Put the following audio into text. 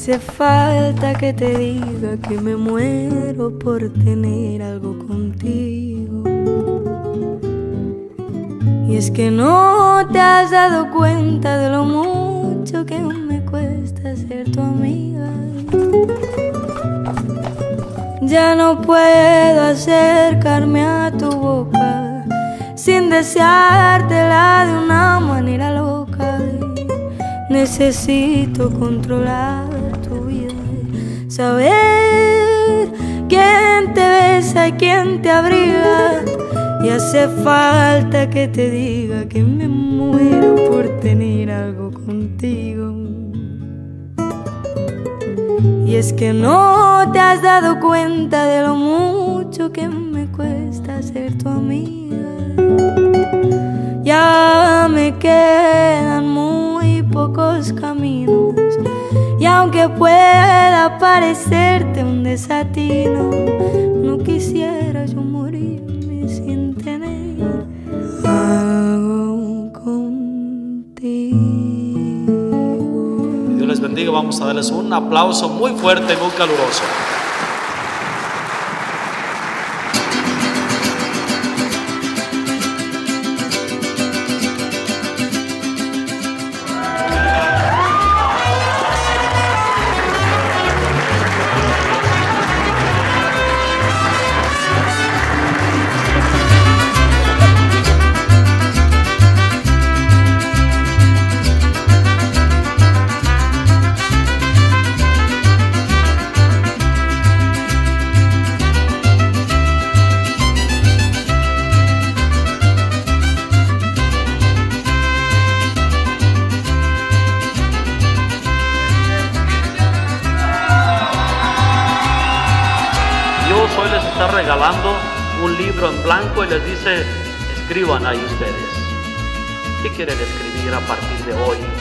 hace falta que te diga que me muero por tener algo contigo. Y es que no te has dado cuenta de lo mucho que me cuesta ser tu amiga. Ya no puedo acercarme a tu boca sin deseártela de una manera loca. Necesito controlar tu vida, saber quién te besa y quién te abriga. Y hace falta que te diga que me muero por tener algo contigo. Y es que no te has dado cuenta de lo mucho que me cuesta ser tu amiga. Ya me quedan muy pocos caminos, y aunque pueda parecerte un desatino, no quisiera yo morirme sin tener algo contigo. Dios les bendiga. Vamos a darles un aplauso muy fuerte y muy caluroso. Hoy les está regalando un libro en blanco y les dice: escriban ahí ustedes. ¿Qué quieren escribir a partir de hoy?